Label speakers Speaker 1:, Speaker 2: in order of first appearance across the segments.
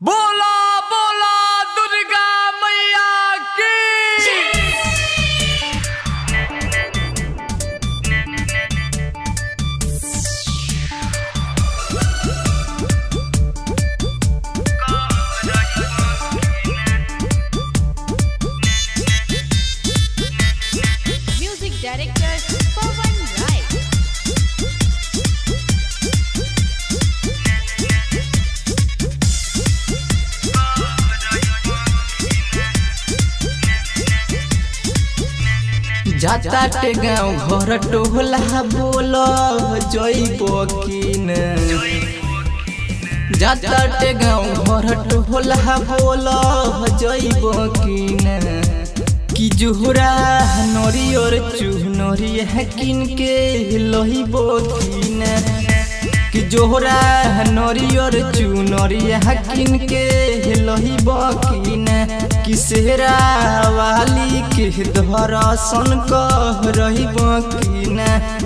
Speaker 1: बोला बोला दुर्गा मैया की।
Speaker 2: Music director Pawan Rai.
Speaker 3: जाता टे गाँव घर टोला बोल जइबो की न। जाता टे गाँव घर टोला बोल जइबो की न। कि जोहरा नरियर चुनरिया किन के लहिबो की न। कि जोहरा नरियर चुनरिया किन के लहिबो की न। कि सेहरा वाली के दर्शन कह रहिबो की न।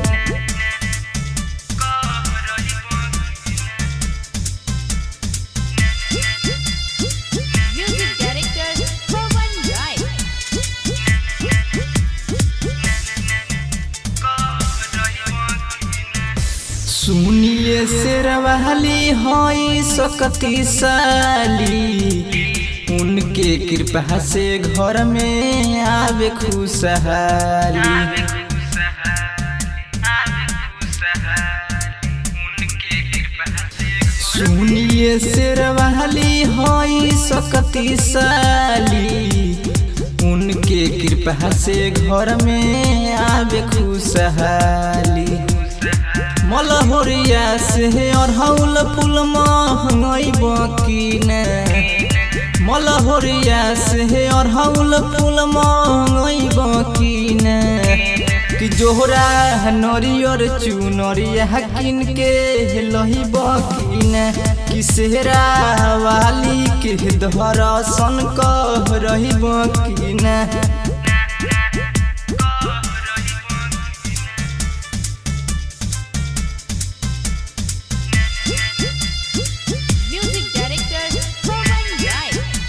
Speaker 2: Music director Pawan Rai.
Speaker 3: सुनिए शेरवाली हई शक्तिशाली। उनके कृपा से घर में आवे खुशहाली। सुनिए शेरवाली हई शक्तिशाली। उनके कृपा से घर में आवे खुशहाली। मलहोरिया से अरहुल फूल महंगइबो की न। मलहोरिया से अरहुल फूल महंगइबो की न। कि जोहरा नरियर चुनरिया किन के लहिबो की न। कि सेहरा वाली के दर्शन कह रहिबो की न।
Speaker 2: Music director Pawan Rai.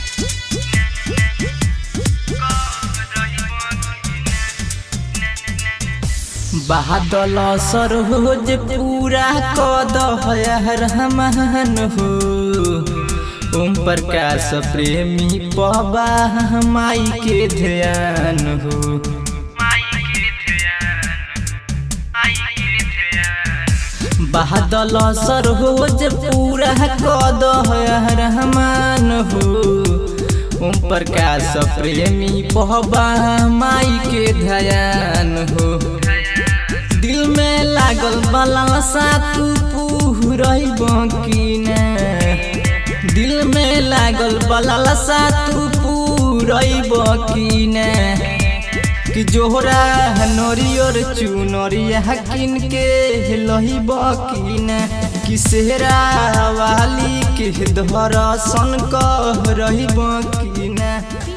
Speaker 3: बादल सरोज पूरा कद रहमान हो। ओम प्रकाश प्रेमी पबा माई के ध्यान हो। बादल सरोज पूरा कद रहमान हो। ओम प्रकाश प्रेमी पबा माई के ध्यान हो। दिल में लागल बला सा तू पूरइबो की न। दिल में लागल बला सा तू पूरइबो की न। कि जोहरा नरियर चुनरिया किन के लहिबो की न। कि सेहरा वाली के दर्शन कह रहिबो की न।